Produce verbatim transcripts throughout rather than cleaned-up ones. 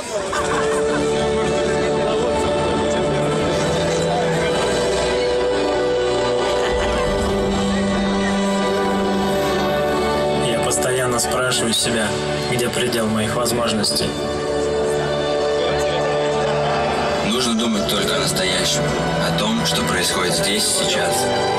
Я постоянно спрашиваю себя, где предел моих возможностей. Нужно думать только о настоящем, о том, что происходит здесь и сейчас.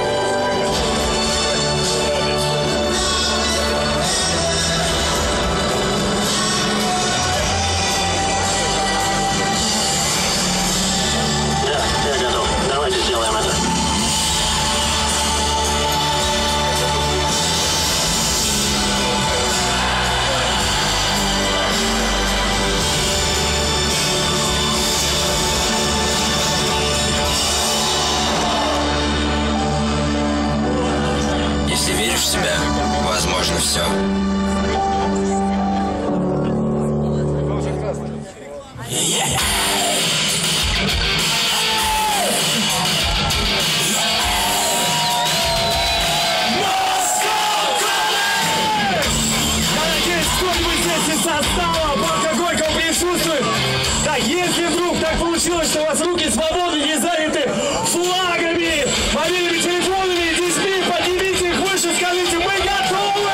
Да, я готов. Давайте сделаем это. Если веришь в себя, возможно все. Состава, бабка Горького присутствует. Так, если вдруг так получилось, что у вас руки свободны, не заняты флагами, мобильными телефонами, детьми, поднимите их выше, скажите, мы готовы!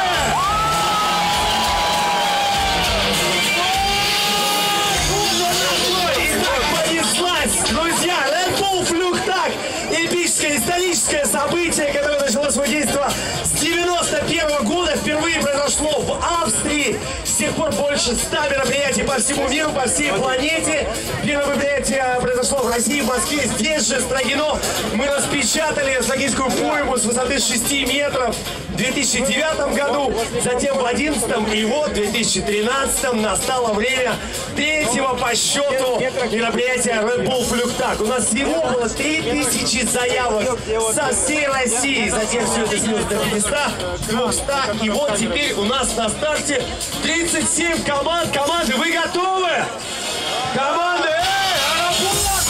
Итак, понеслась, друзья, Red Bull Flugtag, эпическое историческое событие, которое начало свое действие с девяносто первого года, впервые произошло в Австрии. С тех пор больше ста мероприятий по всему миру, по всей планете. Первое мероприятие произошло в России, в Москве. Здесь же, в Строгино, мы распечатали Строгинскую пойму с высоты шести метров в две тысячи девятом году, затем в две тысячи одиннадцатом, и вот в две тысячи тринадцатом настало время третьего по счету мероприятия Red Bull Flugtag. У нас всего было три тысячи заявок со всей России. Затем все это снялось до пятисот, двухсот. И вот теперь у нас на старте тридцать семь команд. Команды, вы готовы? Команды, эй, аэропорт!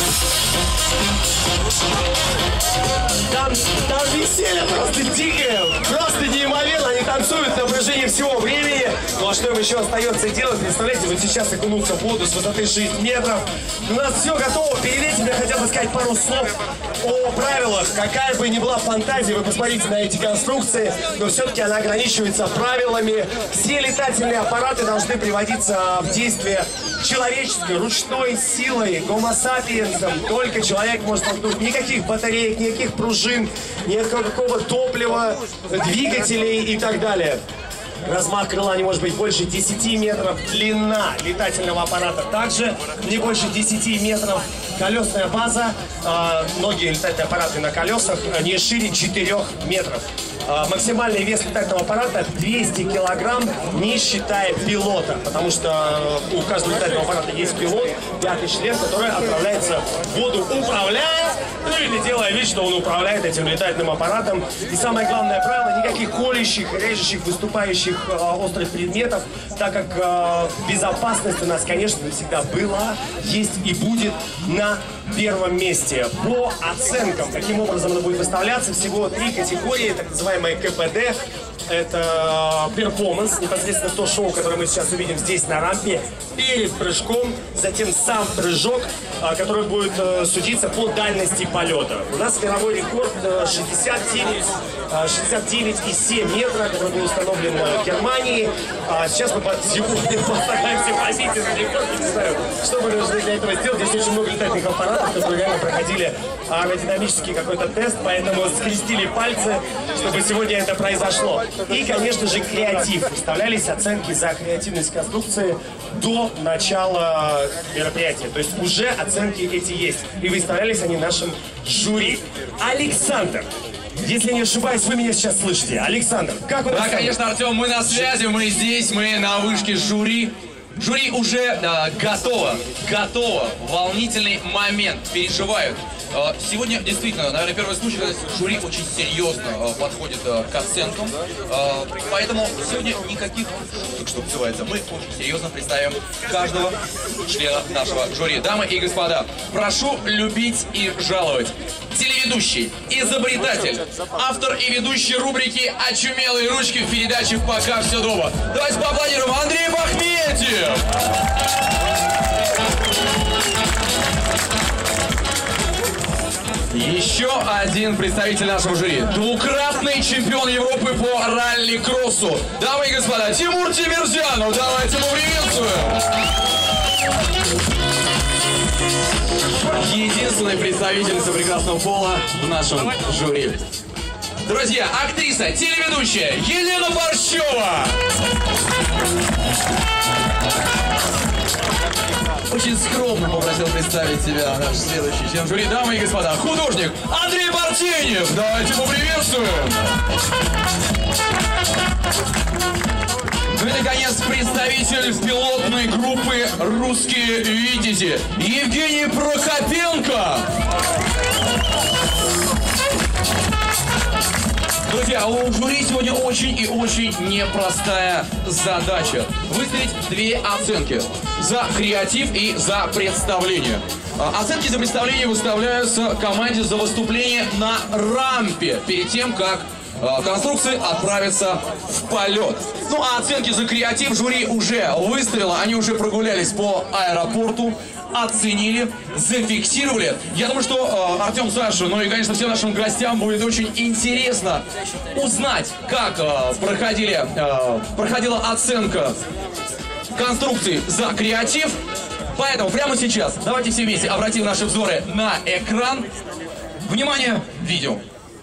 Там, там веселье просто дикое, просто неимоверно. Они танцуют на протяжении всего времени. Ну а что им еще остается делать? Представляете, вот сейчас окунуться в воду с высоты шесть метров. У нас все готово. Перед этим я хотел бы сказать пару слов о правилах. Какая бы ни была фантазия, вы посмотрите на эти конструкции, но все-таки она ограничивается правилами. Все летательные аппараты должны приводиться в действие человеческой, ручной силой, гомо сапиенсом. Только человек может толкнуть. Никаких батареек, никаких пружин, никакого топлива, двигателей и так далее. Размах крыла не может быть больше десяти метров. Длина летательного аппарата также не больше десяти метров. Колесная база, э, многие летательные аппараты на колесах, не шире четырёх метров. Э, максимальный вес летательного аппарата двести килограмм, не считая пилота. Потому что у каждого летательного аппарата есть пилот, пятый член, который отправляется в воду, управляя, ну или делая вид, что он управляет этим летательным аппаратом. И самое главное правило, никаких колющих, режущих, выступающих э, острых предметов, так как э, безопасность у нас, конечно, всегда была, есть и будет на первом месте. По оценкам, каким образом она будет выставляться, всего три категории, так называемые ка пэ дэ. Это перформанс, непосредственно то шоу, которое мы сейчас увидим здесь на рампе, перед прыжком, затем сам прыжок, который будет судиться по дальности полета. У нас мировой рекорд шестьдесят девять и семь метра, который был установлен в Германии. Сейчас мы сегодня постараемся побить этот рекорд. Не знаю, что мы должны для этого сделать. Здесь очень много летательных аппаратов, которые реально проходили аэродинамический какой-то тест, поэтому скрестили пальцы, чтобы сегодня это произошло. И, конечно же, креатив. Выставлялись оценки за креативность конструкции до начала мероприятия. То есть уже оценки эти есть. И выставлялись они нашим жюри. Александр, если не ошибаюсь, вы меня сейчас слышите. Александр, как вы? Да, конечно, Артем, мы на связи, мы здесь, мы на вышке жюри. Жюри уже э, готово, готово. Волнительный момент, переживают. Э, сегодня действительно, наверное, первый случай, когда жюри очень серьезно э, подходит э, к оценкам. Э, поэтому сегодня никаких шуток, что называется. Мы очень серьезно представим каждого члена нашего жюри. Дамы и господа, прошу любить и жаловать. Телеведущий, изобретатель, автор и ведущий рубрики «Очумелые ручки» в передаче «Пока все дома». Давайте поаплодируем. Андрей Бахметьев! еще один представитель нашего жюри. Двукратный чемпион Европы по ралли-кроссу. Дамы и господа, Тимур Тимирзянов. Давайте его приветствуем. Единственная представительница прекрасного пола в нашем жюри. Друзья, актриса, телеведущая Елена Борщева. Очень скромно попросил представить себя наш следующий член жюри. Дамы и господа, художник Андрей Бартенев. Давайте его приветствуем. Ну и, наконец, представитель пилотной группы «Русские Витязи» Евгений Прокопенко. Друзья, у жюри сегодня очень и очень непростая задача. Выставить две оценки. За креатив и за представление. Оценки за представление выставляются команде за выступление на рампе перед тем, как конструкции отправятся в полет. Ну а оценки за креатив жюри уже выставило. Они уже прогулялись по аэропорту, оценили, зафиксировали. Я думаю, что э, Артем, Саша, ну и, конечно, всем нашим гостям будет очень интересно узнать, как э, проходили, э, проходила оценка конструкции за креатив. Поэтому прямо сейчас давайте все вместе обратим наши взоры на экран. Внимание, видео.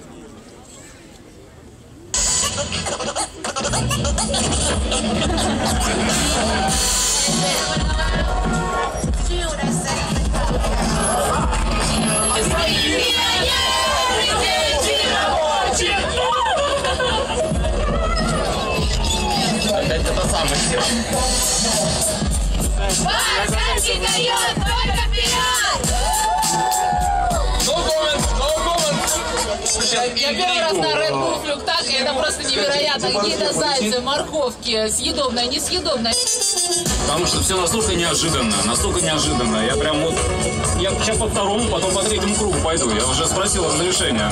Это самое все. Оценки дает только вперед! No comment, no comment. Я первый раз на Red Bull флюктах, и это просто невероятно. Какие-то зайцы, морковки, съедобное, несъедобное. Потому что все настолько неожиданно, настолько неожиданно. Я прям вот, я сейчас по второму, потом по третьему кругу пойду. Я уже спросил разрешения.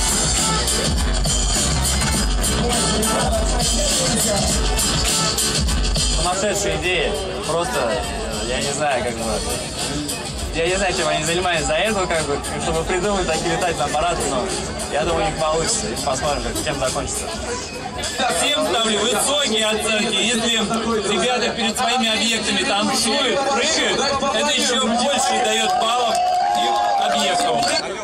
Сумасшедшая идея. Просто, я не знаю, как бы... Я не знаю, чем они занимаются до этого, как бы, чтобы придумать такие летательные аппараты, но я думаю, у них получится. И посмотрим, чем закончится. Всем ставлю высокие оценки. Если ребята перед своими объектами танцуют, прыгают, это еще больше дает баллов их объекту.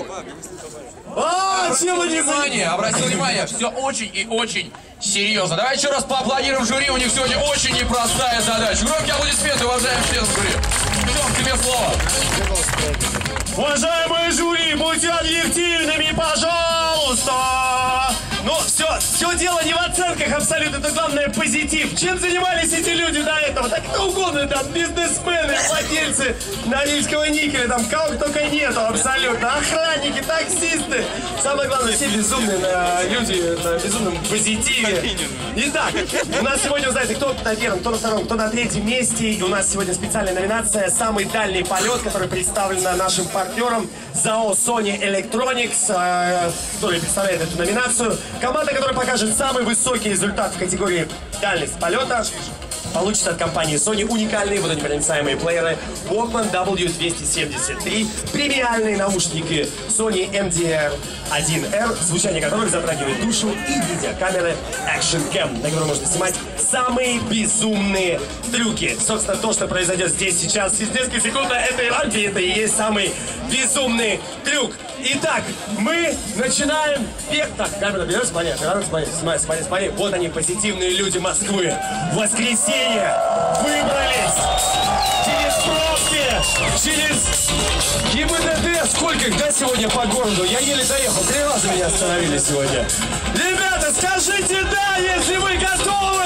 А, внимание, обратите внимание, все очень и очень серьезно. Давайте еще раз поаплодируем жюри, у них сегодня очень непростая задача. Громкие аплодисменты, уважаемые члены жюри. Идем, тебе слово. Уважаемые жюри, будьте объективными, пожалуйста! Ну, все, все дело не в оценках абсолютно, это главное позитив. Чем занимались эти люди до этого? Так кто угодно, там, бизнесмены, владельцы Норильского никеля, там, кого только нету абсолютно. Охранники, таксисты. Самое главное, все безумные на, люди на безумном позитиве. Итак, у нас сегодня, вы знаете, кто на первом, кто на втором, кто на третьем месте. И у нас сегодня специальная номинация «Самый дальний полет», который представлен нашим партнером ЗАО Sony Electronics, который представляет эту номинацию. Команда, которая покажет самый высокий результат в категории дальность полета, получит от компании Sony уникальные водонепроницаемые плееры Walkman дабл ю двести семьдесят три, премиальные наушники Sony эм ди ар один эр, звучание которых затрагивает душу, и видеокамеры Action Cam, на которой можно снимать самые безумные трюки. Собственно, то, что произойдет здесь сейчас, через несколько секунд на этой рампе, это и есть самый безумный трюк. Итак, мы начинаем бег. Так, камера берет, смотри, смотри, смотри, смотри, смотри, смотри. Вот они, позитивные люди Москвы. В воскресенье выбрались через пробки, через ГИБДД. Сколько их, да, сегодня по городу? Я еле доехал, три раза меня остановили сегодня. Ребята, скажите «да», если вы готовы!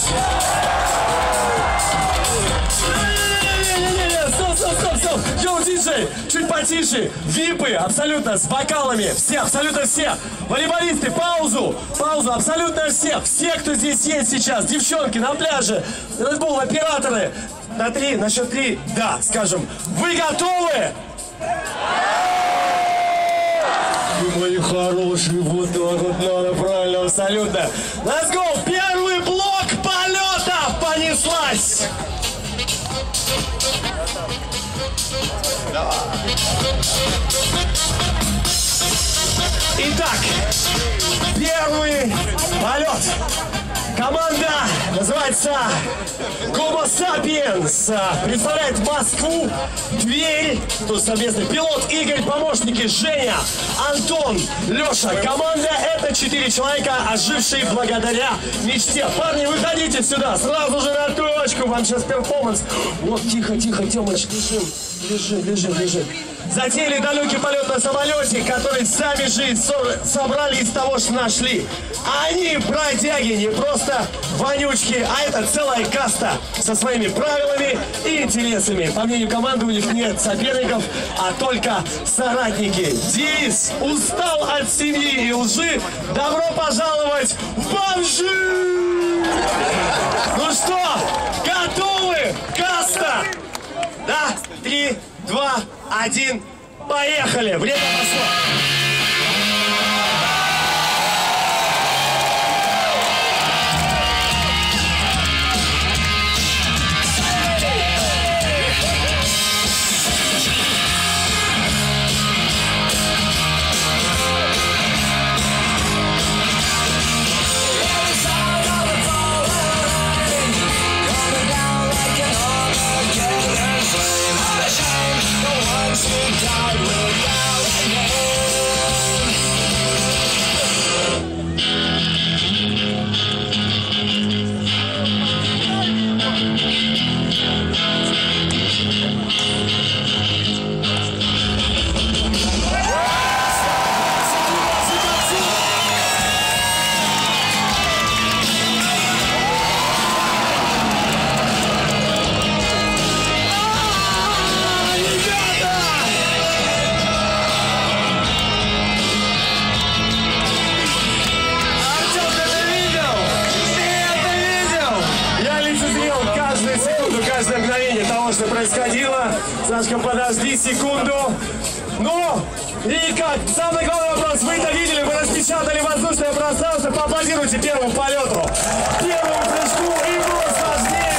Стоп, стоп, стоп, стоп! Йоу, диджей, чуть потише. Випы, абсолютно, с бокалами. Все, абсолютно все. Волейболисты, паузу. Паузу, абсолютно всех. Все, кто здесь есть сейчас. Девчонки на пляже. Red Bull, операторы. На три, на счет три. Да, скажем. Вы готовы? Вы мои хорошие, вот так вот надо, правильно, абсолютно. Let's go! Первый блок полета понеслась! Первый полет. Команда называется Homo Sapiens. Представляет Москву, Тверь. Тут совместный пилот Игорь, помощники Женя, Антон, Леша. Команда — это четыре человека, ожившие благодаря мечте. Парни, выходите сюда, сразу же на точку. Вам сейчас перформанс. Вот, тихо, тихо, Тёмыч, лежим, лежим, лежим, лежим. Затеяли далекий полет на самолете, который сами же собрали из того, что нашли. Они бродяги, не просто вонючки, а это целая каста со своими правилами и интересами. По мнению команды, у них нет соперников, а только соратники. Девиз: устал от семьи и лжи, добро пожаловать в бомжи! Ну что, готовы, каста? Да, три, два, один, поехали! Время пошло! Каждое мгновение того, что происходило. Сашка, подожди секунду. Ну, и как? Самый главный вопрос. Вы это видели, вы распечатали воздушное пространство. Поаплодируйте первому полету, первому прыжку. И было сложнее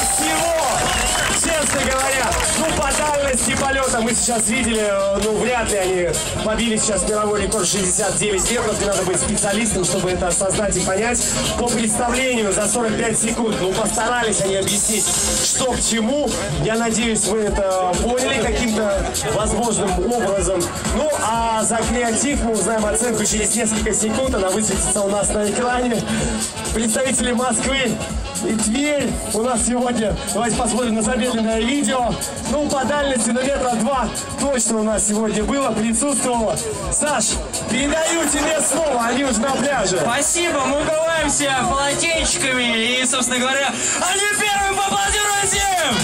всего, честно говоря. Ну, по дальности полета мы сейчас видели, ну, вряд ли они побили сейчас мировой рекорд шестьдесят девять метров. И надо быть специалистом, чтобы это осознать и понять. По представлению за сорок пять секунд. Ну, постарались они объяснить, что к чему. Я надеюсь, вы это поняли каким-то возможным образом. Ну, а за креатив мы узнаем оценку через несколько секунд. Она высветится у нас на экране. Представители Москвы и Тверь у нас сегодня. Давайте посмотрим на замедленное видео. Ну, по дальности на метра два точно у нас сегодня было, присутствовало. Саш, передаю тебе слово, они уже на пляже. Спасибо, мы укрываемся полотенчиками и, собственно говоря, они первыми, поаплодируйте им!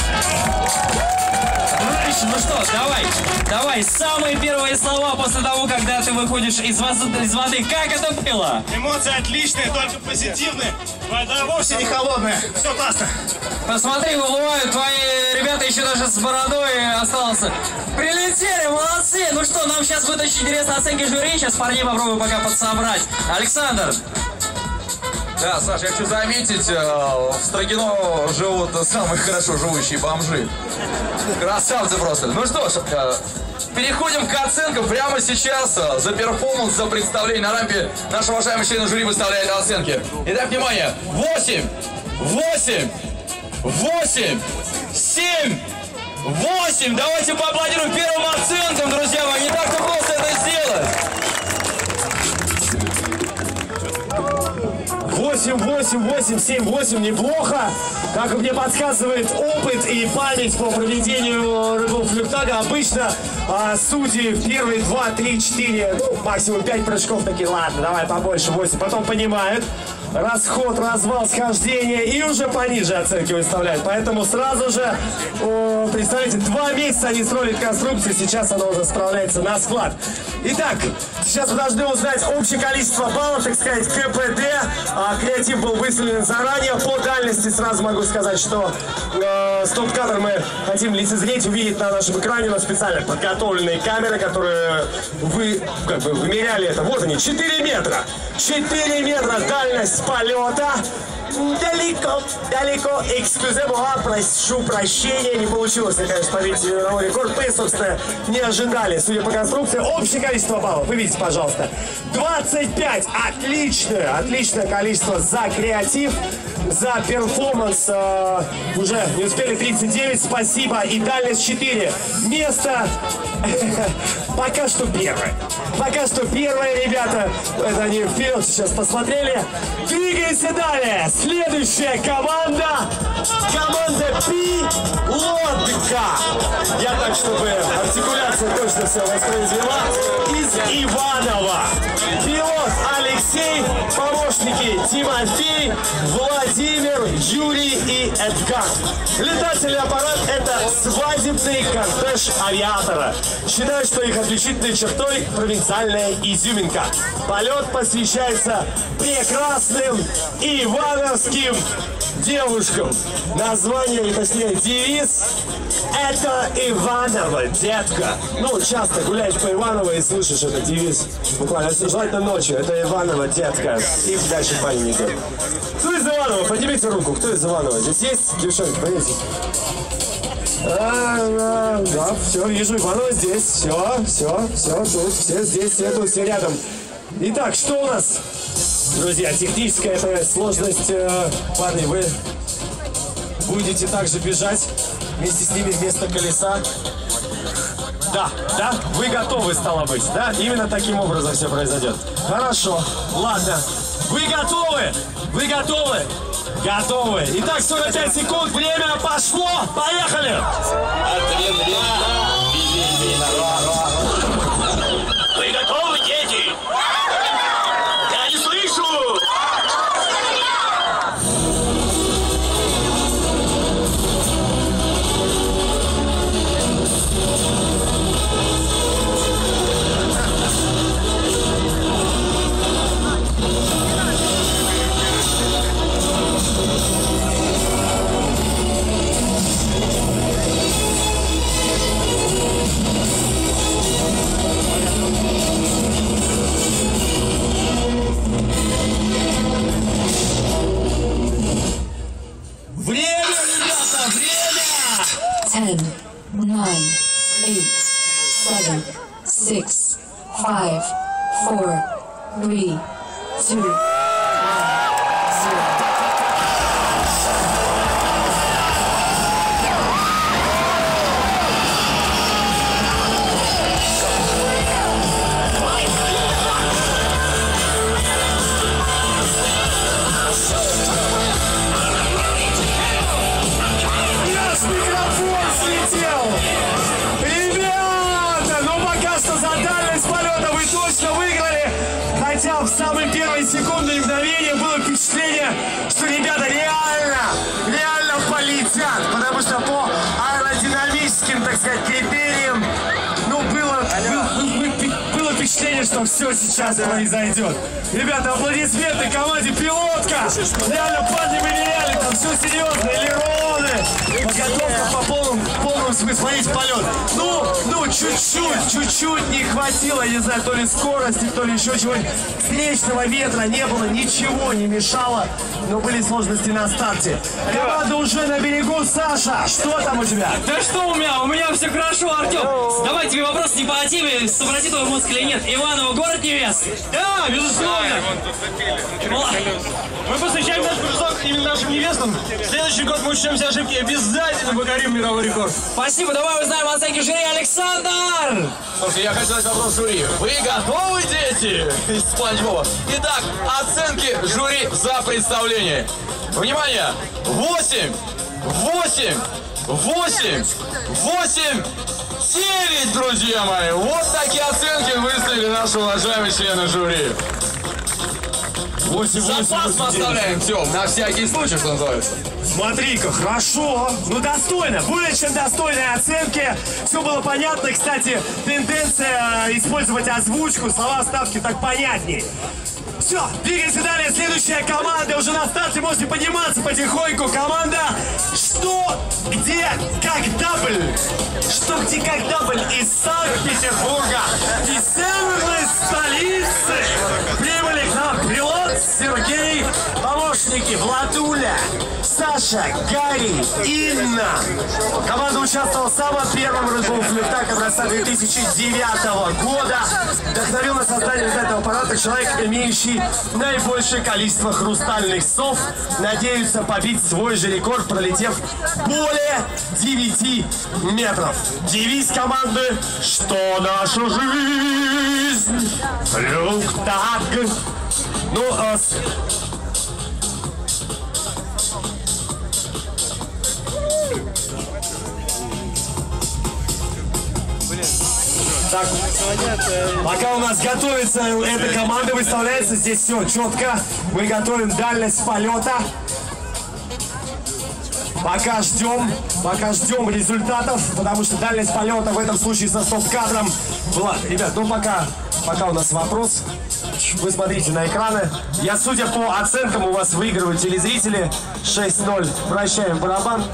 Ну что, давай, давай, самые первые слова после того, когда ты выходишь из воды, из воды. Как это было? Эмоции отличные, только позитивные. Вода вовсе не холодная. Все классно. Посмотри, выплывают твои ребята еще даже с бородой остался. Прилетели, молодцы. Ну что, нам сейчас будет очень интересно оценки жюри. Сейчас парней попробую пока подсобрать. Александр. Да, Саш, я хочу заметить, в Строгино живут самые хорошо живущие бомжи. Красавцы просто. Ну что ж, переходим к оценкам прямо сейчас. За перформанс, за представление на рампе наш уважаемый член жюри выставляет оценки. Итак, внимание. восемь, восемь, восемь, семь, восемь. Давайте поаплодируем первым оценкам, друзья мои. Не так-то просто это сделать. восемь, восемь, восемь, семь, восемь, неплохо. Как мне подсказывает опыт и память по проведению рыбного флюктага, обычно а, судьи в первые два, три, четыре, ну, максимум пять прыжков такие, ладно, давай побольше, восемь, потом понимают расход, развал, схождение и уже пониже оценки выставляют. Поэтому сразу же, о, представляете, два месяца они строили конструкцию, сейчас она уже справляется на склад. Итак, сейчас вы должны узнать общее количество баллов, так сказать, КПД. А, креатив был выставлен заранее. По дальности сразу могу сказать, что э, стоп-кадр мы хотим лицезреть, увидеть на нашем экране. У нас специально подготовленные камеры, которые вы как бы вымеряли это. Вот они, четыре метра. четыре метра дальность полета. далеко, далеко. Эксклюзивно, прошу прощения, не получилось, конечно, победить мировой рекорд. Мы, собственно, не ожидали, судя по конструкции. Общее количество баллов, вы видите, пожалуйста, двадцать пять. Отличное, отличное количество за креатив, за перформанс. Э, уже не успели тридцать девять, спасибо. И дальность четыре. Место пока что первое. Пока что первое, ребята. Это они вперед сейчас посмотрели. Двигаемся далее. Следующая команда. Команда Пилотка. Я так, чтобы артикуляция точно все воспроизвела. Из Иванова. Пилот Алексей. Помощники Тимофей, Владимир, Юрий и Эдгар. Летательный аппарат — это свадебный кортеж авиатора. Считаю, что их отличительной чертой провинциальная изюминка. Полет посвящается прекрасным ивановским девушкам. Название, и точнее девиз — это Иваново, детка. Ну, часто гуляешь по Иваново и слышишь этот девиз. Буквально, желательно ночью. Это Иваново, детка. И дальше парень не идет. Кто из Иванова? Поднимите руку. Кто из Иванова? Здесь есть? Девчонки, поднимите. А, да, да, все, вижу, Иванова здесь. Все, все, все, тут, все здесь, все тут, все рядом. Итак, что у нас? Друзья, техническая это сложность. Э, парни, вы будете также бежать вместе с ними вместо колеса. Да, да, вы готовы, стало быть, да? Именно таким образом все произойдет. Хорошо, ладно. Вы готовы? Вы готовы? Готовы. Итак, сорок пять секунд, время пошло. Поехали! Вы готовы, дети? Я не слышу! ten, nine, eight, seven, six, five, four, three, two, one, zero. В самые первые секунды и мгновения было впечатление, что ребята реально, реально полетят, потому что по аэродинамическим, так сказать, критериям, ну, было, было, было впечатление, что все сейчас произойдет. Ребята, аплодисменты команде Пилотка. Реально, парни, мы реально, там все серьезно, элероны, подготовка по полному, полному смыслу. Смотрите, полет. Ну, ну, чуть-чуть, чуть-чуть не хватило, я не знаю, то ли скорости, то ли еще чего-нибудь. Встречного ветра не было, ничего не мешало, но были сложности на старте. Команда уже на берегу. Саша, что там у тебя? Да что у меня? У меня все хорошо, Артем. Давай тебе вопрос не по теме, совратит твой мозг или нет. Иваново, город невест? Да, безусловно. Мы посвящаем наш прыжок именно нашим невестам. В следующий год мы учтем все ошибки и обязательно покорим мировой рекорд. Спасибо, давай узнаем оценки жюри. Александр! Слушайте, я хочу задать вопрос жюри. Вы готовы, дети? Из Спанч Боба. Итак, оценки жюри за представление. Внимание! Восемь! Восемь! Восемь! Восемь! Девять, друзья мои! Вот такие оценки выставили наши уважаемые члены жюри. Запас поставляем, все, на всякий случай, что называется. Смотри-ка, хорошо, ну достойно, более чем достойные оценки. Все было понятно, кстати, тенденция использовать озвучку, слова вставки так понятней. Все, двигаемся далее, следующая команда уже на старте, можете подниматься потихоньку. Команда «Что, где, как дабль». «Что, где, как дабль» из Санкт-Петербурга, из северной столицы. Прибыли к нам пилот Сергей, помощники Владуля, Саша, Гарри, Инна. Команда участвовала в самом первом Red Bull флюктак образца две тысячи девятого года. Вдохновил на создание этого аппарата человек, имеющий наибольшее количество хрустальных сов, надеются побить свой же рекорд, пролетев более девяти метров. Девиз команды: что наша жизнь флюктак. Ну, а с... Так, пока у нас готовится эта команда, выставляется, здесь все четко. Мы готовим дальность полета. Пока ждем, пока ждем результатов, потому что дальность полета в этом случае со стоп-кадром была. Ребят, ну пока, пока у нас вопрос. Вы смотрите на экраны. Я, судя по оценкам, у вас выигрывают телезрители. шесть ноль. Вращаем барабан.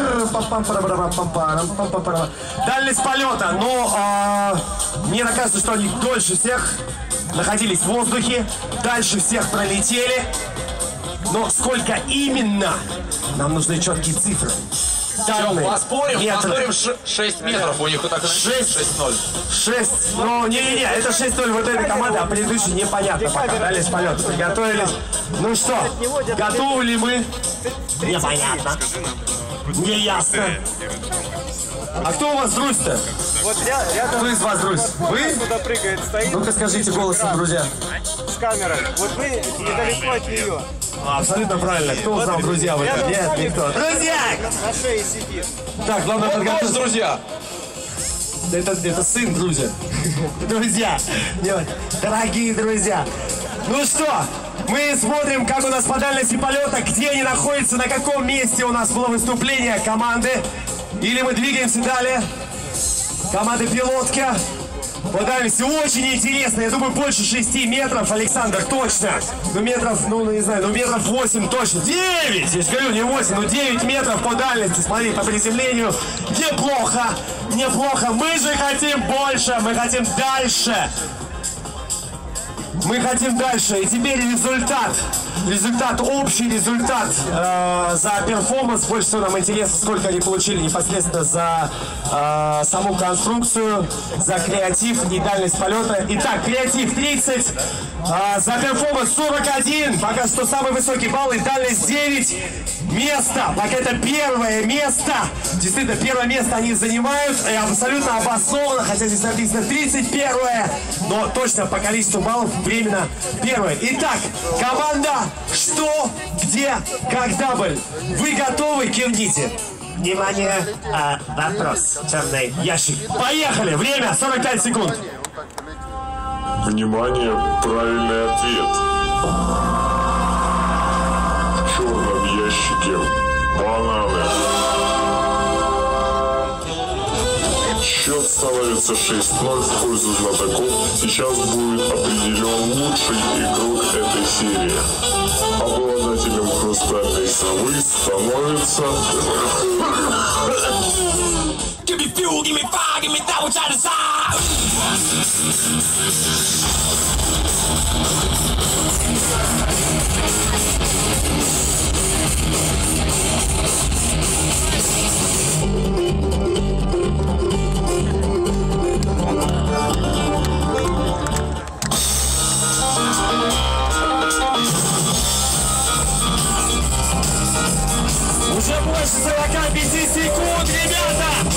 Дальность полета. Но э, мне кажется, что они дольше всех находились в воздухе. Дальше всех пролетели. Но сколько именно? Нам нужны четкие цифры. Все, поспорим, поспорим, шесть метров у них, вот так шесть ноль. шесть, ну не-не-не, это шесть ноль вот этой команды, а предыдущей непонятно пока. Дали с полета, приготовились. Ну что, готовы ли мы? Непонятно. Не ясно. А кто у вас друзь-то? Вот я, я Кто из вас друзь? Вы? Куда прыгает, стоит. Ну-ка скажите голосом, друзья. С камерой. Вот вы недалеко от нее. Абсолютно правильно. Кто узнал, друзья, в этом? Нет, никто. Друзья! На шее сидит. Так, главное Вот подготовиться. друзья. Это, это сын, друзья. Друзья. Дорогие друзья. Ну что, мы смотрим, как у нас по дальности полета, где они находятся, на каком месте у нас было выступление команды. Или мы двигаемся далее. Команда пилотка. По дальности очень интересно. Я думаю, больше шести метров, Александр, точно. Ну, метров, ну, не знаю, ну, метров восемь точно. девять! Я же говорю, не восемь, ну, девять метров по дальности. Смотри, по приземлению. Неплохо, неплохо. Мы же хотим больше, мы хотим дальше. Мы хотим дальше. И теперь результат. Результат, общий результат э, за перформанс. Больше всего нам интересно, сколько они получили непосредственно за э, саму конструкцию, за креатив и дальность полета. Итак, креатив тридцать, э, за перформанс сорок один. Пока что самый высокий балл и дальность девять. Место. Пока это первое место. Действительно, первое место они занимают. И абсолютно обоснованно, хотя здесь написано тридцать первое. Но точно по количеству баллов временно первое. Итак, команда «Что? Где? Когда был?» Вы готовы? Кивните. Внимание, а, вопрос. Черный ящик. Поехали! Время сорок пять секунд. Внимание, правильный ответ. В черном ящике бананы. Счет становится шесть ноль в пользу знатоков. Сейчас будет определен лучший игрок этой серии. Обладателем хрустальной совы становится... Give me fuel, give me fire, give me that which I desire. Уже больше сорока пяти секунд, ребята!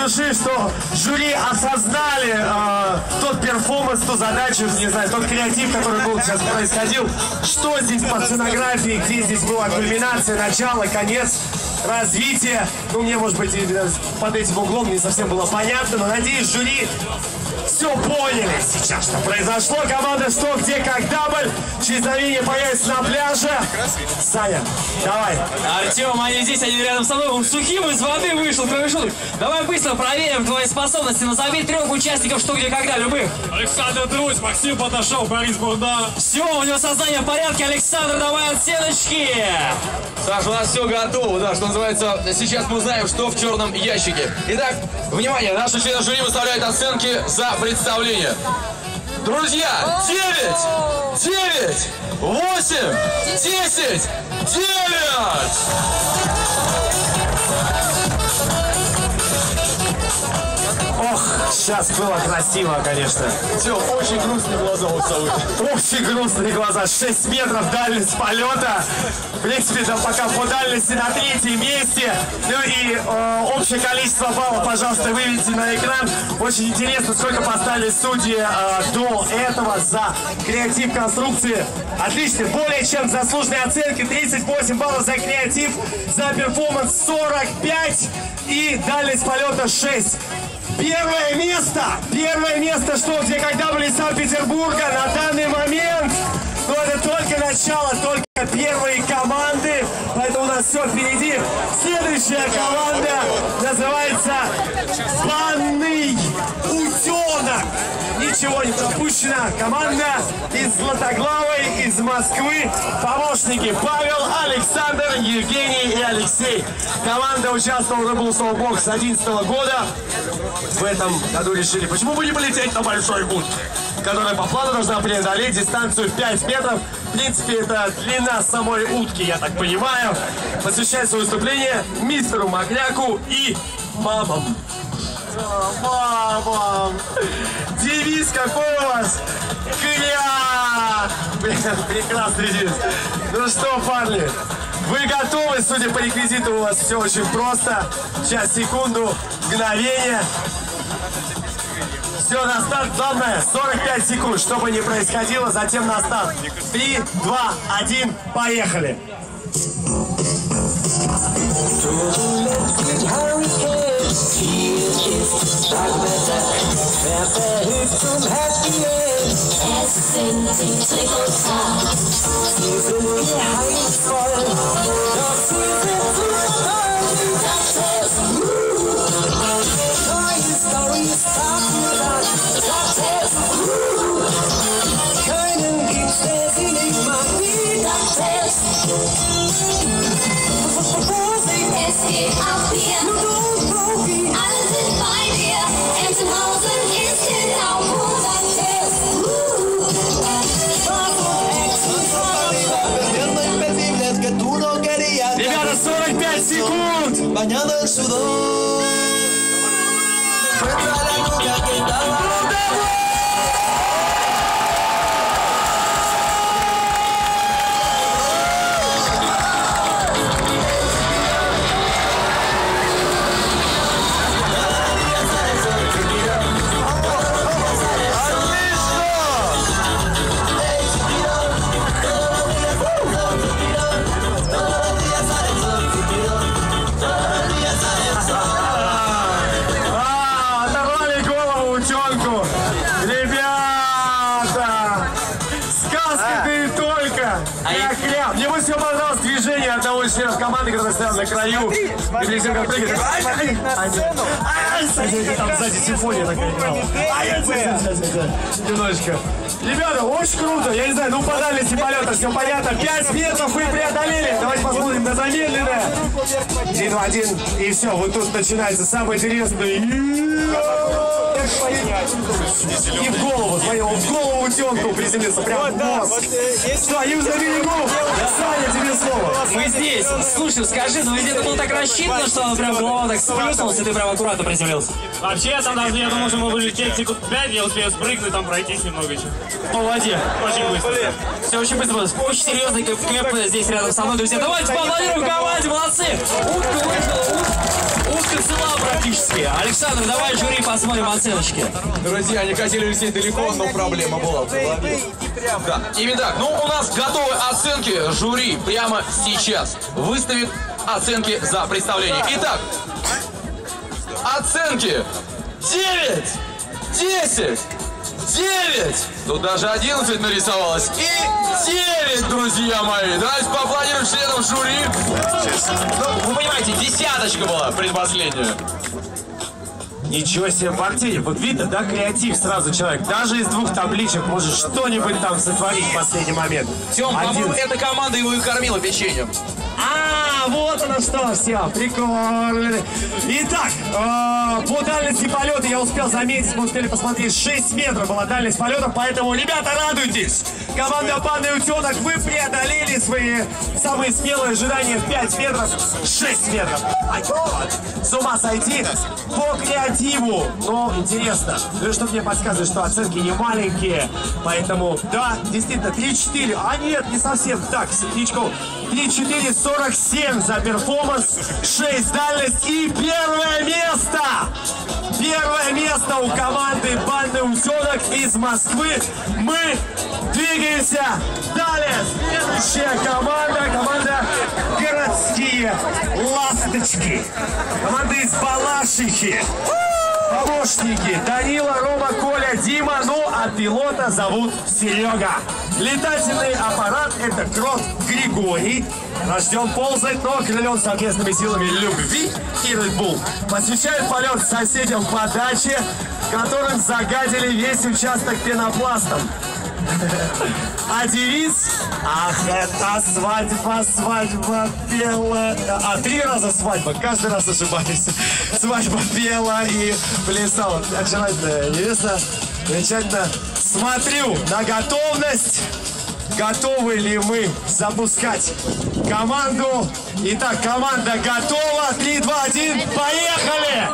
души, что жюри осознали э, тот перформанс, ту задачу, не знаю, тот креатив, который был сейчас происходил. Что здесь по сценографии, где здесь была кульминация, начало, конец, развитие. Ну, мне, может быть, под этим углом не совсем было понятно, но, надеюсь, жюри все поняли сейчас, что произошло. Команда «Что, где, как, дабл» через мгновение появится на пляже. Саня, давай. Артем, они здесь, они рядом со мной. Он сухим из воды вышел, кроме шуток. Давай быстро проверим твои способности. Назови трех участников «Что, где, когда», любых. Александр Трусь, Максим Поташов, Борис Бурда. Все, у него сознание в порядке. Александр, давай оценочки. Саша, у нас все готово, да, что называется. Сейчас мы узнаем, что в черном ящике. Итак, внимание, наши члены жюри выставляют оценки за представление. Друзья, девять, девять, восемь, десять, девять! Ох, сейчас было красиво, конечно. Все, очень грустные глаза у совы. Очень грустные глаза. шесть метров дальность полета. В принципе, там пока по дальности на третьем месте. Ну и э, общее количество баллов, пожалуйста, выведите на экран. Очень интересно, сколько поставили судьи э, до этого за креатив конструкции. Отлично, более чем заслуженные оценки. тридцать восемь баллов за креатив, за перформанс сорок пять и дальность полета шесть. Первое место, первое место, что, где, когда были из Санкт-Петербурга на данный момент. Но это только начало, только первые команды, поэтому у нас все впереди. Следующая команда называется «Банный утенок». Ничего не пропущено. Команда из Златоглавой, из Москвы. Помощники Павел, Александр, Евгений и Алексей. Команда участвовала в Red Bull Softbox с две тысячи одиннадцатого года. В этом году решили, почему бы не полететь на большой будке, которая по плану должна преодолеть дистанцию пять метров. В принципе, это длина самой утки, я так понимаю. Посвящает свое выступление мистеру Макляку и мамам. Мамам! Девиз какой у вас? Кля! Прекрасный девиз. Ну что, парни, вы готовы? Судя по реквизиту, у вас все очень просто. Сейчас, секунду, мгновение. Все, на старт. Главное, сорок пять секунд, что бы ни происходило, затем на старт. три, два, один, поехали. Es geht ab hier, alle sind bei dir, Entenhausen ist genau wo das ist. Ребята, сорок пять секунд! Bañado en sudor. Мне бы все понравилось движение одного из членов команды, который стоял на краю. И перед тем, как прыгать, там сзади симфония такая играла. Немножечко. Ребята, очень круто. Я не знаю, ну по дальности полета все понятно. пять метров вы преодолели. Давайте посмотрим на замедленное. три, два, один. И все, вот тут начинается самое интересное. И в голову, смотрел, в голову утенку приземлился, прям в мозг. Что, южный берегу? Саня, тебе слово. Мы здесь. Слушай, скажи, ну ведь это было так рассчитано, что прям голова так сплюснулась, и ты прям аккуратно приземлился. Вообще, я там, я думал, что мы будем лететь секунд пять, я успею спрыгнуть, там пройтись немного еще. По воде. Очень быстро. Все очень быстро. Очень серьезный кэп здесь рядом со мной, друзья. Давайте поаплодируем команде, молодцы! Утка выиграла, утка Вокруг села практически. Александр, давай жюри посмотрим оценочки. Друзья, они хотели лететь далеко, но проблема была. Да, именно так. Ну, у нас готовы оценки. Жюри прямо сейчас выставит оценки за представление. Итак, оценки девять, десять, девять, тут даже одиннадцать нарисовалось, и девять, друзья мои. Давайте поаплодируем членам жюри. Ну, вы понимаете, десяточка была предпоследняя. Ничего себе, Бартеев, вот видно, да, креатив сразу человек. Даже из двух табличек может что-нибудь там сотворить в последний момент. Тём, по-моему, эта команда его и кормила печеньем. А, вот оно что, все, прикольно. Итак, э, по дальности полета я успел заметить, мы успели посмотреть, шесть метров была дальность полета, поэтому, ребята, радуйтесь. Команда «Панда и Утенок», вы преодолели свои самые смелые ожидания в пять метров, шесть метров. А вот, с ума сойти по креативу. Но интересно, ну что мне подсказывает, что оценки не маленькие, поэтому, да, действительно, три-четыре, а нет, не совсем так, секундочку, три-четыре, сорок семь за перформанс, шесть дальность и первое место! Первое место у команды «Банды Утенок» из Москвы. Мы двигаемся далее. Следующая команда, команда «Городские ласточки». Команда из Балашихи. Помощники Данила, Рома, Коля, Дима, ну а пилота зовут Серега. Летательный аппарат — это Крот Григорий. Рожден ползать, но окрылен совместными силами любви и Red Bull. Посвящает полет соседям по даче, которым загадили весь участок пенопластом. А девиз? Ах, это свадьба, свадьба пела. А, три раза свадьба, каждый раз ошибаюсь. Свадьба пела и плясала. Очаровательная невеста. Замечательно. Смотрю на готовность. Готовы ли мы запускать команду? Итак, команда готова. три, два, один, поехали!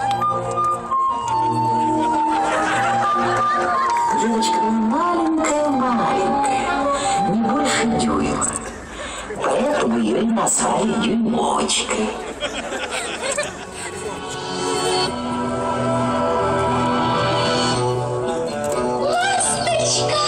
Девочка маленькая-маленькая, не больше дюйма. Поэтому ее и назвали дюймовочкой. Ласточка!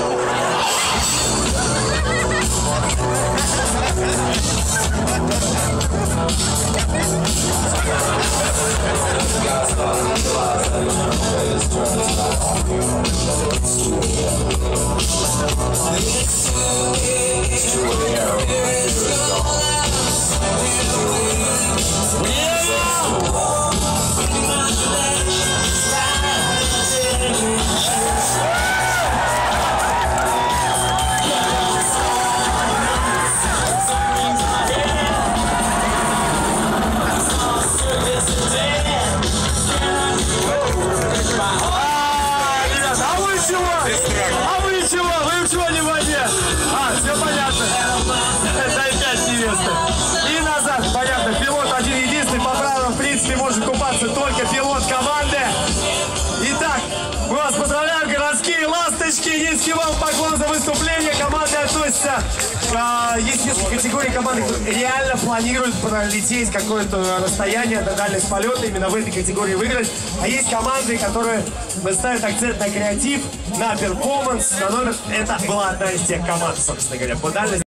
А вы чего? Вы чего не в воде? А, все понятно. Это опять невеста. И назад, понятно. Пилот один единственный. По правилам, в принципе, может купаться только пилот команды. Итак, мы вас поздравляем, городские ласточки. Низкий вам поклон за выступление. Команды относятся. А, есть несколько категорий команды, которые реально планируют пролететь какое-то расстояние до дальность полета, именно в этой категории выиграть. А есть команды, которые ставят акцент на креатив, на перформанс, на номер. Это была одна из тех команд, собственно говоря, по дальности.